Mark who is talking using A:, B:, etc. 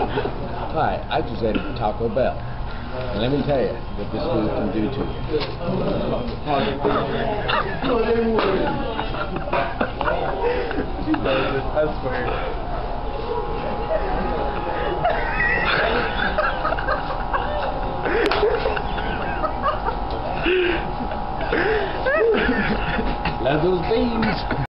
A: Hi, I just ate at Taco Bell. And let me tell you what this food can do to you.
B: I swear.
A: Love those beans.